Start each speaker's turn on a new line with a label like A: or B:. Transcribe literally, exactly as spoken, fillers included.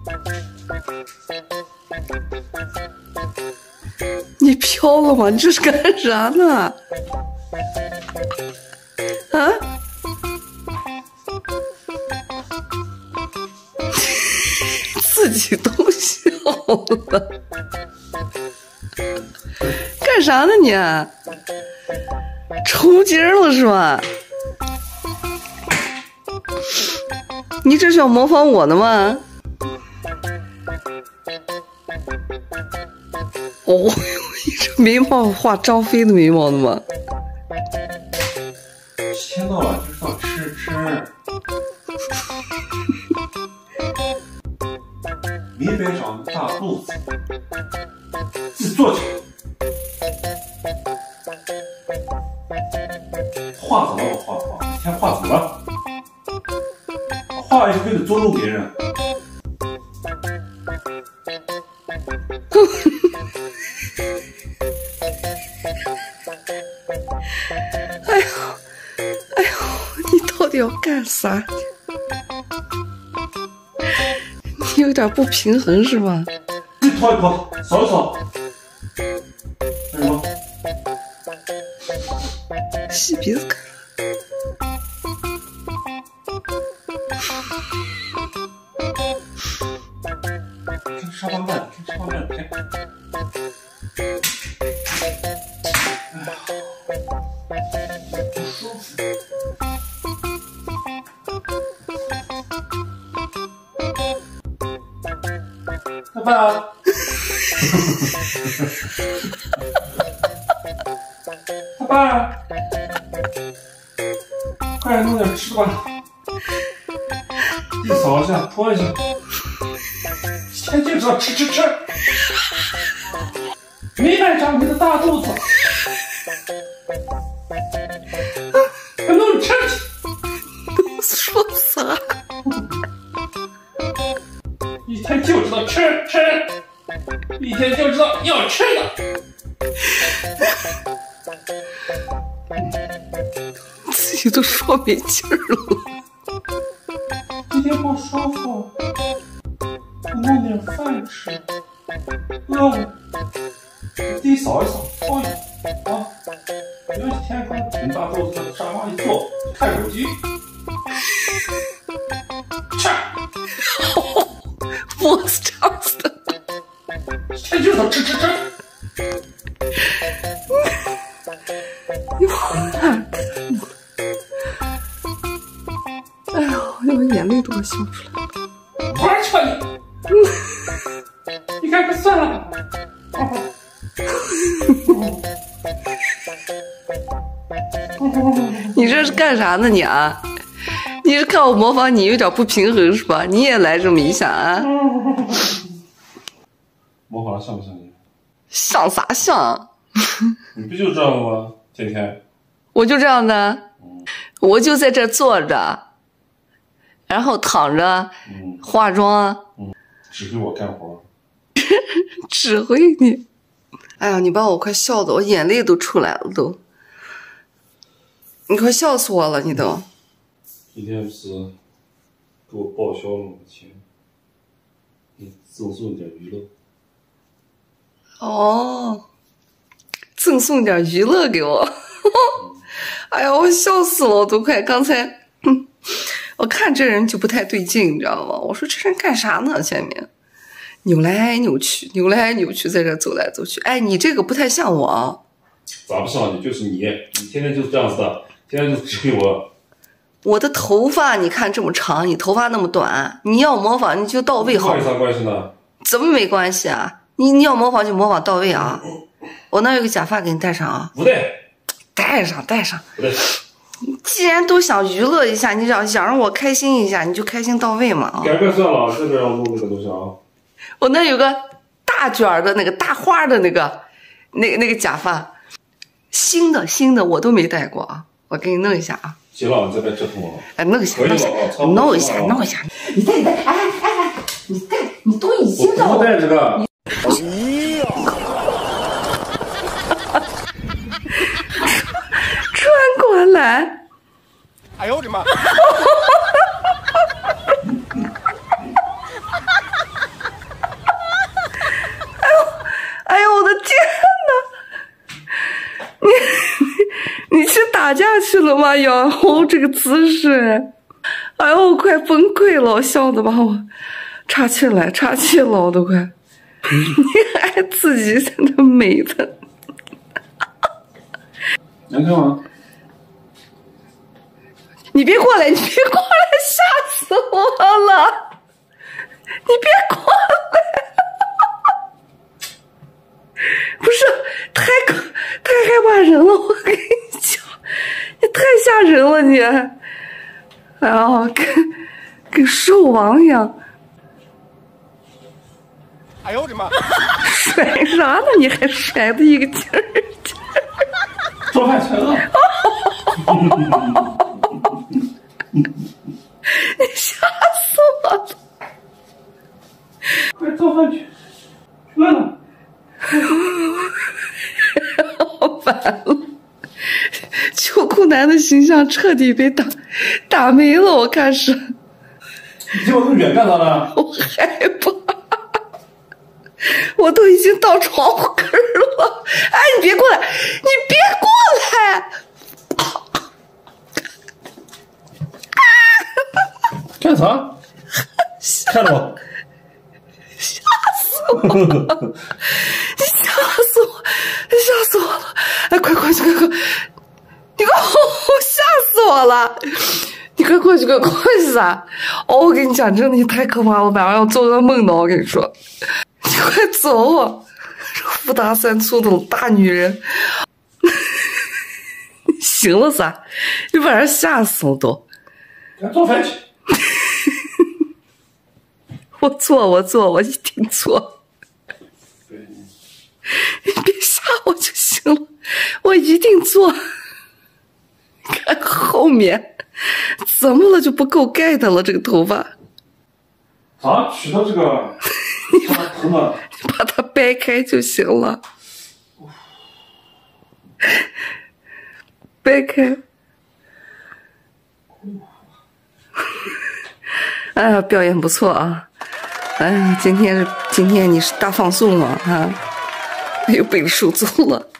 A: 你飘了吗？你这是干啥呢？啊？自己都笑了，干啥呢你？抽筋了是吧？你这是要模仿我的吗？哦，你这眉毛画张飞的眉毛的吗？
B: 一天到晚就是要吃吃。没白长大肚子，自己坐起来。画怎么画画？一天画怎么了？画也是为了尊重别人。
A: 哎呦，哎呦，你到底要干啥？你有点不平衡是吧？
B: 自己拖一拖，扫一扫。干什么？
A: 吸鼻子干。
B: 看沙发慢，看沙发慢，看。不舒服。爸爸。爸爸，快点弄点吃吧。地扫一下，拖一下。一天就知道吃吃吃，没白长你的大肚子。快弄吃去。
A: 说啥？
B: 一天就知道吃吃，一天就知道要吃的。
A: 自己都说没劲儿了。
B: 一天不舒服，你弄点饭吃。饿了，地扫一扫，拖一拖啊！有几天快挺大肚子在沙发一坐，看手机。吃。
A: 我是这样子的。
B: 一天就知道吃吃吃。
A: 你玩哪？哎呦，我眼泪都要笑出来了。
B: 玩去吧你！你看，快算了吧。
A: 你这是干啥呢你啊？你是看我模仿你有点不平衡是吧？你也来这么一下啊？
B: 模仿像不像你？
A: 像啥像？
B: 你不就这样吗？天天。
A: 我就这样的，我就在这坐着，然后躺着，
B: 嗯、
A: 化妆，
B: 嗯，指挥我干活。
A: 指挥你。哎呀，你把我快笑的，我眼泪都出来了都。你快笑死我了，你都。
B: 今天不是给我报销了吗？钱，你赠送点娱乐。
A: 哦，赠送点娱乐给我。哎呀，我笑死了，我都快刚才，我看这人就不太对劲，你知道吗？我说这人干啥呢？前面扭来扭去，扭来扭去，在这走来走去。哎，你这个不太像我啊。
B: 咋不像你？就是你，你天天就是这样子的，天天就指挥我。
A: 我的头发你看这么长，你头发那么短，你要模仿你就到位好。
B: 有啥关系呢？
A: 怎么没关系啊？你你要模仿就模仿到位啊！我那有个假发给你戴上啊。
B: 不对。
A: 戴上戴上。
B: 不对。
A: 既然都想娱乐一下，你想想让我开心一下，你就开心到位嘛啊！
B: 改变算了，这边要弄那个东西啊。
A: 我那有个大卷的那个大花的那个，那个那个假发，新的新的我都没戴过啊！我给你弄一下啊！
B: 行了，你再别折腾我了。
A: 哎，弄一下，
B: 可以了啊，
A: 弄一下，弄一下。你戴，你戴，哎哎哎，你戴，你都已经让
B: 我戴这个。
A: 哎呀！转过来！
C: 哎呦我的妈！
A: 打架去了吗？仰头这个姿势，哎呦，我快崩溃了，我笑的把我岔气来，岔气了，我都快。你还自己在那美的。
B: 能看吗？
A: 你别过来！你别过来！吓死我了！你别过来！不是，太可太害怕人了！我跟你讲，你太吓人了你！哎呀，跟跟兽王一样！
C: 哎呦我的妈！
A: 甩啥呢？你还甩的一个劲儿！
B: 做饭去了。
A: 你吓死我了！
B: 快做饭去，饿了。
A: 好烦了，秋裤男的形象彻底被打打没了，我看是。
B: 你结果那么远干啥呢？
A: 我害怕，我都已经到窗户根儿了。哎，你别过来！你别过来！
B: 干啥？看着我！
A: 吓死我了！你吓死我！你吓死我了！哎，快快去，快快！你快，吓死我了！你快过去，快过去啊！哦，我跟你讲，真的你太可怕了，我晚上要做噩梦的。我跟你说，你快走啊！富大三粗的大女人，行了噻，你把人吓死我都。
B: 来做饭去。
A: 我做，我做，我一定做。你别吓我就行了，我一定做。看后面，怎么了就不够盖的了？这个头发。
B: 咋取到这个？你把头发，
A: 你把它掰开就行了。掰开。哎呀，表演不错啊！哎呀，今天今天你是大放送了啊，又被你收走了。